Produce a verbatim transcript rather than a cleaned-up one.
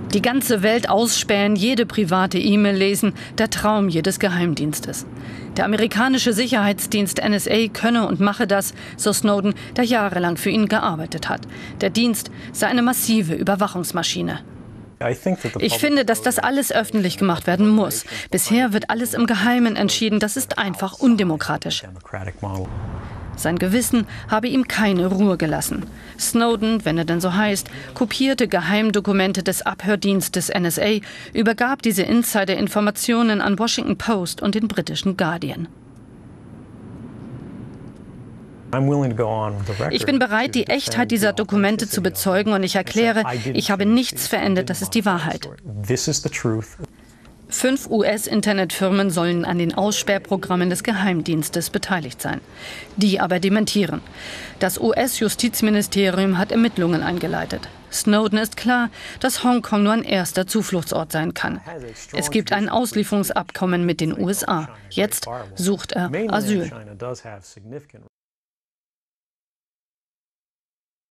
Die ganze Welt ausspähen, jede private E-Mail lesen, der Traum jedes Geheimdienstes. Der amerikanische Sicherheitsdienst N S A könne und mache das, so Snowden, der jahrelang für ihn gearbeitet hat. Der Dienst sei eine massive Überwachungsmaschine. Ich finde, dass das alles öffentlich gemacht werden muss. Bisher wird alles im Geheimen entschieden. Das ist einfach undemokratisch. Sein Gewissen habe ihm keine Ruhe gelassen. Snowden, wenn er denn so heißt, kopierte Geheimdokumente des Abhördienstes N S A, übergab diese Insider-Informationen an Washington Post und den britischen Guardian. Ich bin bereit, die Echtheit dieser Dokumente zu bezeugen, und ich erkläre, ich habe nichts verändert, das ist die Wahrheit. Fünf U S-Internetfirmen sollen an den Aussperrprogrammen des Geheimdienstes beteiligt sein. Die aber dementieren. Das U S-Justizministerium hat Ermittlungen eingeleitet. Snowden ist klar, dass Hongkong nur ein erster Zufluchtsort sein kann. Es gibt ein Auslieferungsabkommen mit den U S A. Jetzt sucht er Asyl.